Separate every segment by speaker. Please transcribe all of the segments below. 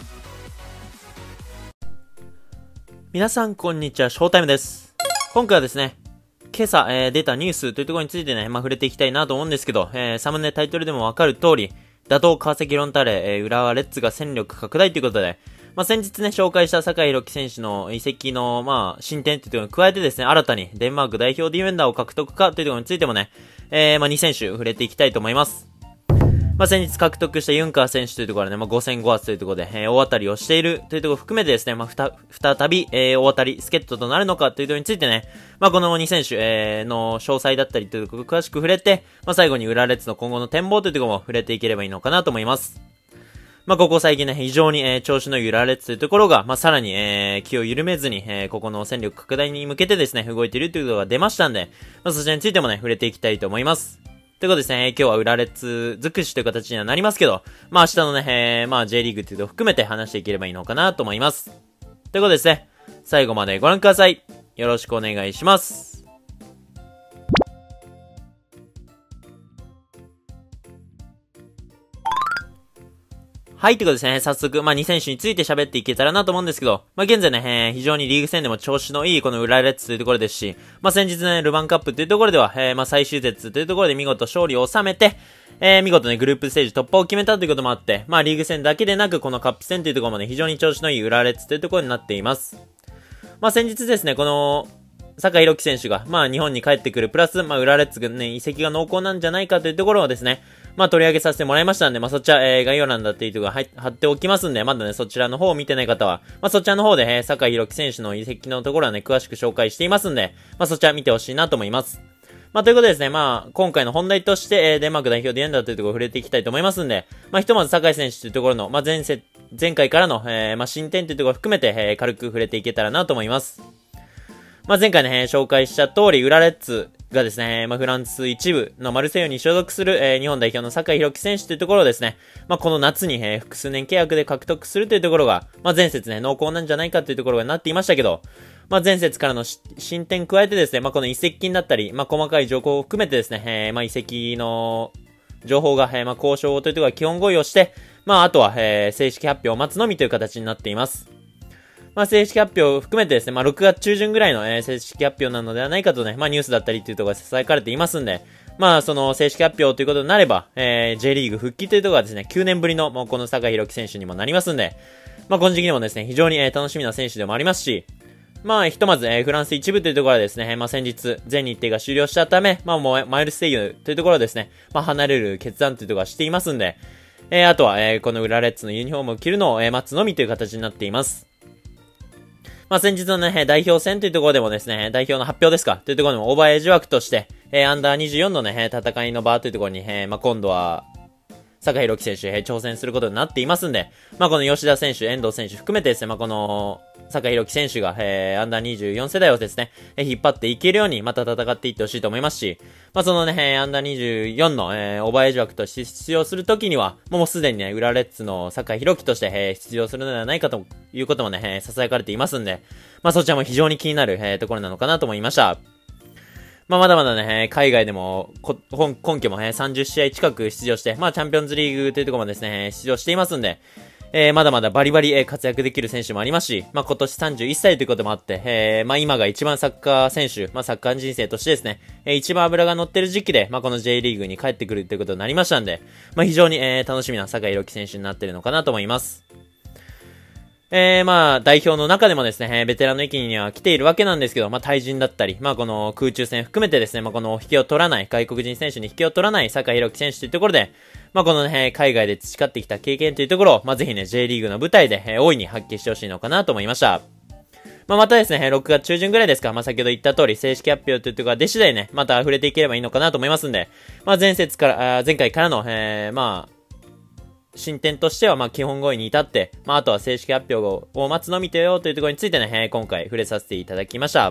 Speaker 1: 皆さんこんにちは、ショータイムです。今回はですね、今朝、出たニュースというところについてね、触れていきたいなと思うんですけど、サムネタイトルでもわかる通り、打倒川崎ロンタレ、浦和レッズが戦力拡大ということで、先日ね、紹介した酒井宏樹選手の移籍の、進展というところに加えてですね、新たにデンマーク代表ディフェンダーを獲得かというところについてもね、2選手触れていきたいと思います。先日獲得したユンカー選手というところでね、5戦5発というところで、大当たりをしているというところを含めてですね、再び、大当たり助っ人となるのかというところについてね、この2選手、の詳細だったりというところを詳しく触れて、最後に浦和レッズの今後の展望というところも触れていければいいのかなと思います。ここ最近ね、非常に、調子の浦和レッズというところが、さらに、気を緩めずに、ここの戦力拡大に向けてですね、動いているということが出ましたんで、そちらについてもね、触れていきたいと思います。ということですね、今日は浦和レッズ尽くしという形にはなりますけど、明日のね、J リーグというのを含めて話していければいいのかなと思います。ということですね、最後までご覧ください。よろしくお願いします。はい、ということですね。早速、2選手について喋っていけたらなと思うんですけど、現在ね、非常にリーグ戦でも調子のいいこの浦和レッズというところですし、先日ね、ルヴァンカップというところでは、最終節というところで見事勝利を収めて、見事ね、グループステージ突破を決めたということもあって、リーグ戦だけでなく、このカップ戦というところもね、非常に調子のいい浦和レッズというところになっています。先日ですね、この、酒井宏樹選手が、日本に帰ってくる、プラス、浦和レッズがね、移籍が濃厚なんじゃないかというところをですね、取り上げさせてもらいましたんで、そちら、概要欄だっていうところが貼っておきますんで、まだね、そちらの方を見てない方は、そちらの方で、酒井宏樹選手の移籍のところはね、詳しく紹介していますんで、そちら見てほしいなと思います。ということでですね、今回の本題として、デンマーク代表ディエンダーというところを触れていきたいと思いますんで、ひとまず酒井選手というところの、前回からの、進展というところを含めて、軽く触れていけたらなと思います。前回ね、紹介した通り、浦和レッズがですね、フランス一部のマルセイユに所属する、日本代表の酒井宏樹選手というところをですね、この夏に、複数年契約で獲得するというところが、前節ね、濃厚なんじゃないかというところがなっていましたけど、前節からの進展加えてですね、この移籍金だったり、細かい情報を含めてですね、移籍の情報が、交渉というところが基本合意をして、あとは、正式発表を待つのみという形になっています。正式発表を含めてですね、6月中旬ぐらいの、正式発表なのではないかとね、ニュースだったりというところが囁かれていますんで、その正式発表ということになれば、J リーグ復帰というところがですね、9年ぶりの、この酒井宏樹選手にもなりますんで、この時期でもですね、非常に、楽しみな選手でもありますし、ひとまず、フランス一部というところはですね、先日、全日程が終了したため、マイルステイユというところはですね、離れる決断というところはしていますんで、あとは、この浦和レッズのユニフォームを着るのを、待つのみという形になっています。先日のね、代表戦というところでもですね、代表の発表ですかというところでもオーバーエイジ枠として、アンダー24のね、戦いの場というところに、今度は、酒井宏樹選手、挑戦することになっていますんで、この吉田選手、遠藤選手含めてですね、この、酒井宏樹選手が、アンダー24世代をですね、引っ張っていけるように、また戦っていってほしいと思いますし、そのね、アンダー24の、オーバーエイジ枠として出場するときには、もうすでにね、浦和レッズの酒井宏樹として、出場するのではないかということもね、囁かれていますんで、そちらも非常に気になる、ところなのかなと思いました。まだまだね、海外でも、今季も30試合近く出場して、チャンピオンズリーグというところもですね、出場していますんで、まだまだバリバリ活躍できる選手もありますし、今年31歳ということもあって、今が一番サッカー選手、サッカー人生としてですね、一番脂が乗ってる時期で、この J リーグに帰ってくるということになりましたんで、非常に、楽しみな酒井宏樹選手になっているのかなと思います。代表の中でもですね、ベテランの域には来ているわけなんですけど、対人だったり、この空中戦含めてですね、この引きを取らない、外国人選手に引きを取らない酒井宏樹選手というところで、このね、海外で培ってきた経験というところを、ぜひね、J リーグの舞台で、大いに発揮してほしいのかなと思いました。またですね、6月中旬ぐらいですか、先ほど言った通り、正式発表というところが出次第ね、また触れていければいいのかなと思いますんで、前回からの、進展としては、基本合意に至って、あとは正式発表を待つのみとよというところについてね、今回触れさせていただきました。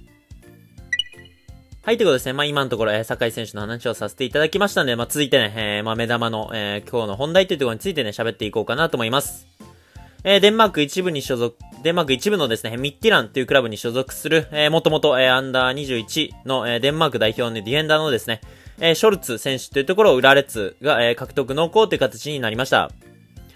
Speaker 1: はい、ということですね。今のところ、酒井選手の話をさせていただきましたので、続いてね、目玉の、今日の本題というところについてね、喋っていこうかなと思います。デンマーク一部のですね、ミッティランというクラブに所属する、もともと、アンダー21の、デンマーク代表のディフェンダーのですね、ショルツ選手というところを浦和レッズが、獲得濃厚という形になりました。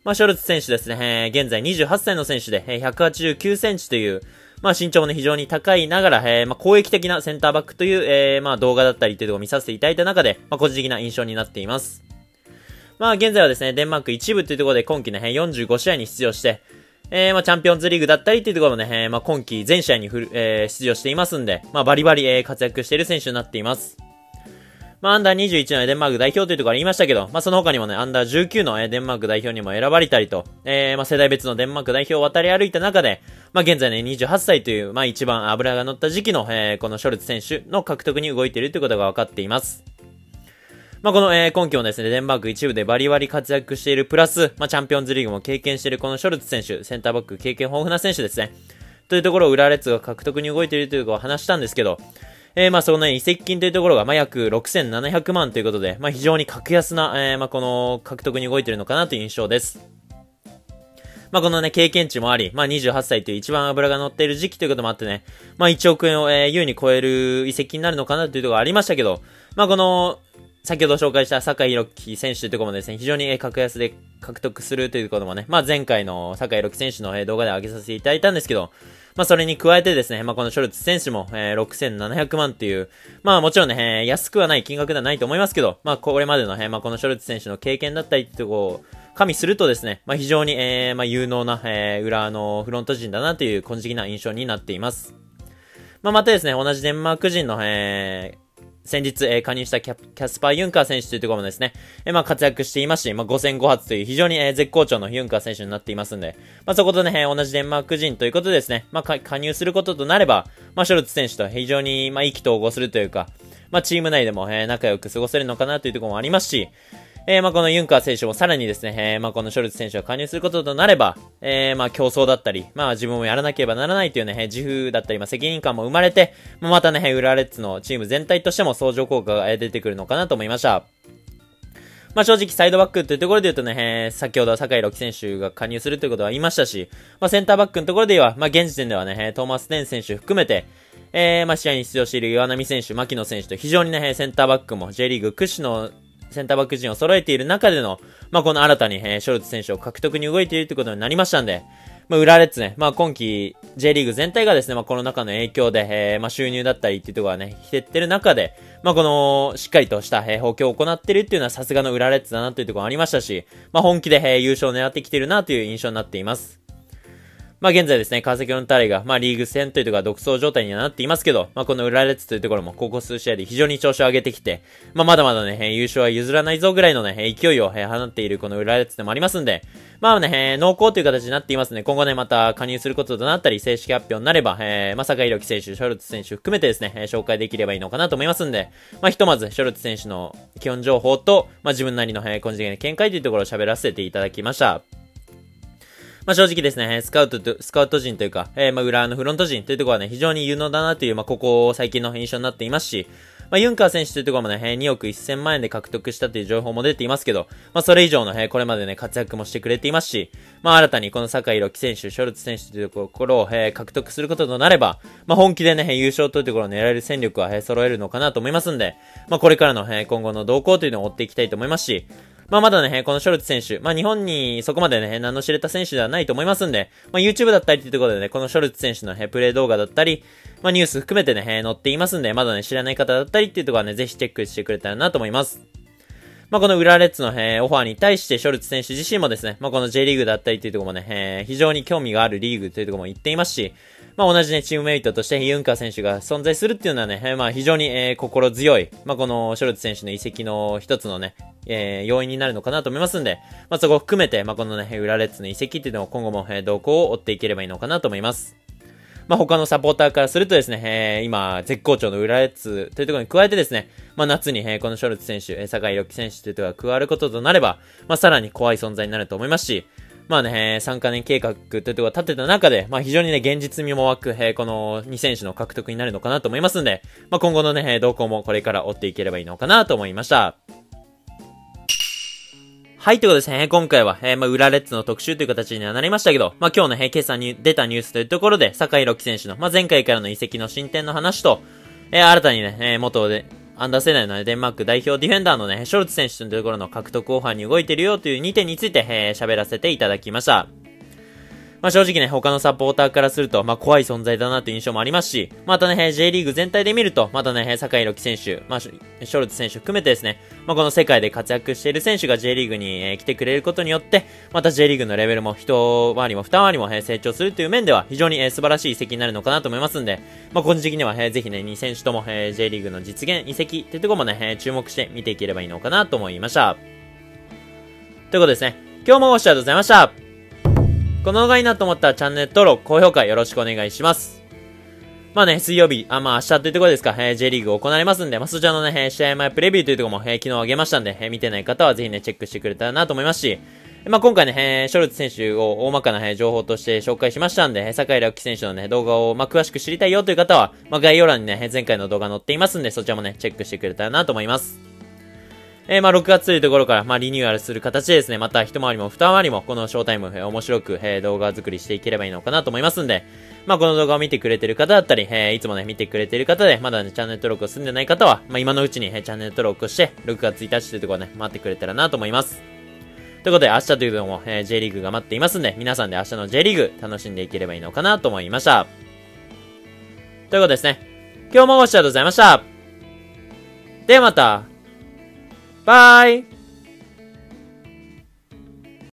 Speaker 1: まあ、ショルツ選手ですね、現在28歳の選手で、189センチという、まあ、身長もね、非常に高いながら、まあ、攻撃的なセンターバックという、まあ、動画だったりというところを見させていただいた中で、まあ、個人的な印象になっています。まあ、現在はですね、デンマーク1部というところで今季ね、45試合に出場して、まあ、チャンピオンズリーグだったりというところもね、まあ、今季全試合に出場していますんで、まあ、バリバリ、活躍している選手になっています。まあ、アンダー21のデンマーク代表というところ言いましたけど、まあ、その他にもね、アンダー19のデンマーク代表にも選ばれたりと、まあ、世代別のデンマーク代表を渡り歩いた中で、まあ、現在ね、28歳という、まあ、一番脂が乗った時期の、このショルツ選手の獲得に動いているということが分かっています。まあ、この、今季もですね、デンマーク一部でバリバリ活躍しているプラス、まあ、チャンピオンズリーグも経験しているこのショルツ選手、センターバック経験豊富な選手ですね。というところを浦和レッズが獲得に動いているということを話したんですけど、まあ、そのね、移籍金というところが、まあ、約6700万ということで、まあ、非常に格安な、まあ、この獲得に動いているのかなという印象です。まあ、このね、経験値もあり、まあ、28歳という一番脂が乗っている時期ということもあってね、まあ、1億円を、優に超える移籍になるのかなというところがありましたけど、まあ、この、先ほど紹介した酒井宏樹選手というところもですね、非常に格安で獲得するということもね、まあ、前回の酒井宏樹選手の動画で上げさせていただいたんですけど、まあ、それに加えてですね、まあ、このショルツ選手も、6700万っていう、まあ、もちろんね、安くはない金額ではないと思いますけど、まあ、これまでの、まあ、このショルツ選手の経験だったりっていうところを加味するとですね、まあ、非常に、まあ、有能な、裏のフロント陣だなという個人的な印象になっています。まあ、またですね、同じデンマーク人の、先日、加入したキャスパー・ユンカー選手というところもですね、まあ、活躍していますし、まあ、5戦5発という非常に、絶好調のユンカー選手になっていますんで、まあ、そことね、同じデンマーク人ということでですね、まあ、加入することとなれば、まあ、ショルツ選手と非常に、まあ、意気投合するというか、まあ、チーム内でも、仲良く過ごせるのかなというところもありますし、まあ、このユンカー選手もさらにですね、まあ、このショルツ選手が加入することとなれば、まあ、競争だったり、まあ、自分もやらなければならないというね、自負だったり、まあ、責任感も生まれて、またね、浦和レッズのチーム全体としても相乗効果が出てくるのかなと思いました。まあ、正直サイドバックというところで言うとね、先ほど酒井宏樹選手が加入するということは言いましたし、まあ、センターバックのところでは、まあ、現時点ではね、トーマス・デン選手含めて、まあ、試合に出場している岩波選手、牧野選手と非常にね、センターバックも J リーグ屈指のセンターバック陣を揃えている中での、まあ、この新たに、ショルツ選手を獲得に動いているということになりましたんで、まあ、浦和レッズね、まあ、今季 J リーグ全体がですね、まあ、コロナ禍の影響で、まあ、収入だったりっていうところがね、減ってる中で、まあ、この、しっかりとした、補強を行っているっていうのはさすがの浦和レッズだなというところがありましたし、まあ、本気で、優勝を狙ってきているなという印象になっています。まあ現在ですね、川崎フロンターレが、まあリーグ戦というところが独走状態にはなっていますけど、まあこの浦和レッズというところもここ数試合で非常に調子を上げてきて、まあまだまだね、優勝は譲らないぞぐらいのね、勢いを放っているこの浦和レッズでもありますんで、まあね、濃厚という形になっていますので、今後ね、また加入することとなったり、正式発表になれば、まあ酒井宏樹選手、ショルツ選手含めてですね、紹介できればいいのかなと思いますんで、まあひとまず、ショルツ選手の基本情報と、まあ自分なりの、個人的な見解というところを喋らせていただきました。まあ正直ですね、スカウト陣というか、まあ裏のフロント陣というところはね、非常に有能だなという、まあここ最近の印象になっていますし、まあユンカー選手というところもね、2億1000万円で獲得したという情報も出ていますけど、まあそれ以上の、これまでね、活躍もしてくれていますし、まあ新たにこの酒井宏樹選手、ショルツ選手というところを、獲得することとなれば、まあ本気でね、優勝というところを狙える戦力は、揃えるのかなと思いますんで、まあこれからの、今後の動向というのを追っていきたいと思いますし、まあまだね、このショルツ選手、まあ日本にそこまでね、名の知れた選手ではないと思いますんで、まあ YouTube だったりっていうところでね、このショルツ選手のプレイ動画だったり、まあニュース含めてね、載っていますんで、まだね、知らない方だったりっていうところはね、ぜひチェックしてくれたらなと思います。まあこの浦和レッズの、オファーに対してショルツ選手自身もですね、まあこの J リーグだったりっていうところもね、非常に興味があるリーグというところも言っていますし、まあ同じね、チームメイトとしてユンカー選手が存在するっていうのはね、まあ非常に、心強い、まあこのショルツ選手の移籍の一つのね、要因になるのかなと思いますんで、まあそこを含めて、まあこのね、浦和レッズの移籍っていうのを今後も、動向を追っていければいいのかなと思います。まあ他のサポーターからするとですね、今、絶好調の浦和レッズというところに加えてですね、まあ夏に、このショルツ選手、酒井宏樹選手というところが加わることとなれば、まあさらに怖い存在になると思いますし、まあね、3カ年計画というところを立てた中で、まあ非常にね、現実味も湧く、この2選手の獲得になるのかなと思いますんで、まあ今後のね、動向もこれから追っていければいいのかなと思いました。はい、ということですね、今回は、まあ、浦和レッズの特集という形にはなりましたけど、まあ、今日の、今朝に出たニュースというところで、酒井宏樹選手の、まあ、前回からの移籍の進展の話と、新たにね、 アンダー世代の、ね、デンマーク代表ディフェンダーのね、ショルツ選手というところの獲得オファーに動いてるよという2点について、喋らせていただきました。まあ正直ね、他のサポーターからすると、まあ怖い存在だなという印象もありますし、またね、J リーグ全体で見ると、またね、酒井宏樹選手、まあショルツ選手含めてですね、まあこの世界で活躍している選手が J リーグに、来てくれることによって、また J リーグのレベルも一回りも二回りも、成長するという面では非常に、素晴らしい移籍になるのかなと思いますんで、まあ個人的には、ぜひね、2選手とも、J リーグの実現、移籍っていうところもね、注目して見ていければいいのかなと思いました。ということですね、今日もご視聴ありがとうございました。この動画いいなと思ったらチャンネル登録、高評価よろしくお願いします。まあね、水曜日、まあ明日というところですか、J リーグ行われますんで、まあそちらのね、試合前プレビューというところも、昨日上げましたんで、見てない方はぜひね、チェックしてくれたらなと思いますし、まあ今回ね、ショルツ選手を大まかな、情報として紹介しましたんで、酒井宏樹選手のね、動画を、まあ詳しく知りたいよという方は、まあ概要欄にね、前回の動画載っていますんで、そちらもね、チェックしてくれたらなと思います。まあ、6月というところから、まあ、リニューアルする形でですね、また一回りも二回りも、このショータイム、面白く、動画作りしていければいいのかなと思いますんで、まあ、この動画を見てくれてる方だったり、いつもね、見てくれてる方で、まだね、チャンネル登録を済んでない方は、まあ、今のうちに、チャンネル登録をして、6月1日というところね、待ってくれたらなと思います。ということで、明日というのも、J リーグが待っていますんで、皆さんで明日の J リーグ、楽しんでいければいいのかなと思いました。ということですね、今日もご視聴ありがとうございました。ではまた、バイ